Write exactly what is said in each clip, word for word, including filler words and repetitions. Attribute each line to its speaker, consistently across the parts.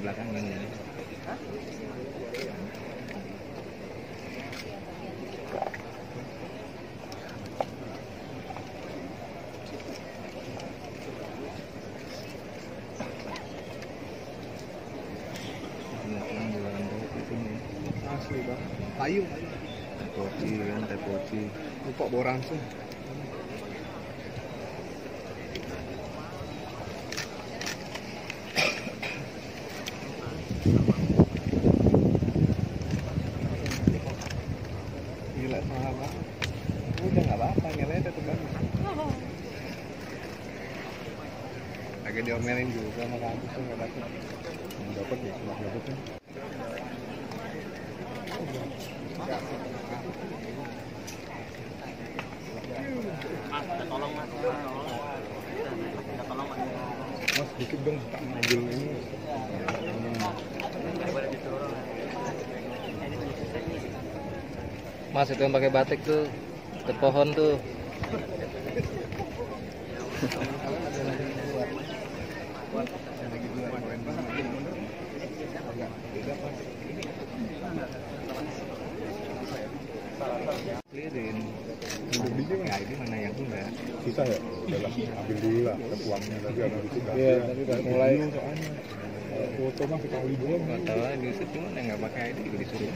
Speaker 1: belakang ini.
Speaker 2: Asli bang, kayu,
Speaker 1: Tepoci kan, tepoci.
Speaker 2: lupa bawa ransum. Gila mahal banget. Udah nggak apa-apa, nyelet itu bagus. Agak diomelin juga sama kampus tuh nggak dapet. Yang dapet ya cuma dapetnya.
Speaker 3: Mas, kita tolong mas. Kita tolong mas.
Speaker 2: Mas dikit dong, tak ngambil ini.
Speaker 1: Mas itu yang pakai batik tuh, ke pohon tuh. Clearin. Ya, ini mana yang enggak?
Speaker 2: Susah ya? Dalam ambil dulu lah, ke uangnya tapi ada di situ.
Speaker 1: Iya, tapi udah mulai.
Speaker 2: Soalnya foto mah sekali doang.
Speaker 1: Nggak tahu lah, di situ cuma yang nggak pakai I D juga disuruh.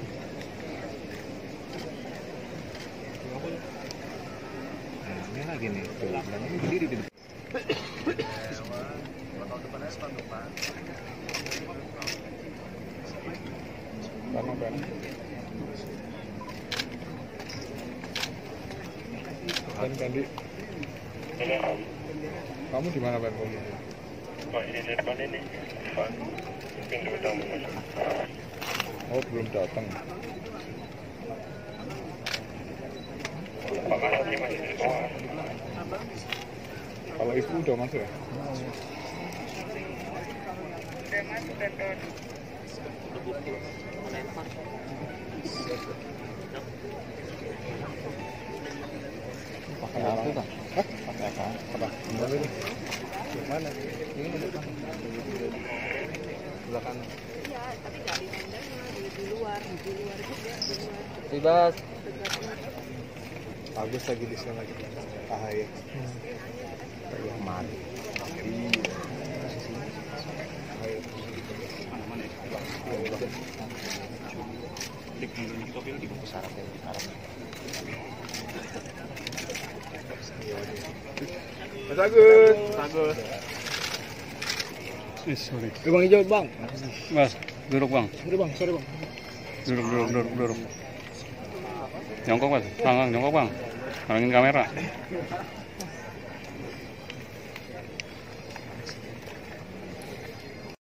Speaker 1: Nah, ini lagi nih, tuh, dan ini berdiri di depan.
Speaker 2: Karena kan kan Kandi, kamu di mana Ben?
Speaker 4: Masih di depan ini, Pak. Pintu utama.
Speaker 2: Oh belum datang.
Speaker 4: Pak Kasih masih di bawah.
Speaker 2: Kalau ibu udah masuk ya?
Speaker 4: Udah masuk betul.
Speaker 1: Pakai apa bang?
Speaker 2: Hah? Pakai apa? Apa? Kembali nih. Mana?
Speaker 1: Ini di depan.
Speaker 2: Belakang.
Speaker 5: Iya, tapi nggak di tendanya, di, di luar, di luar juga, di luar.
Speaker 1: Bebas.
Speaker 2: Bagus lagi di sana lagi. Ahaya. Kayak mari. Mas Agus.
Speaker 3: Bagus.
Speaker 2: Eh, sorry.
Speaker 3: Eh, bang hijau bang. Mas, duduk bang.
Speaker 2: Sorry bang, sorry bang.
Speaker 3: Duduk, duduk, duduk, duduk. Nyongkok mas, bang, nyongkok bang. Halangin kamera.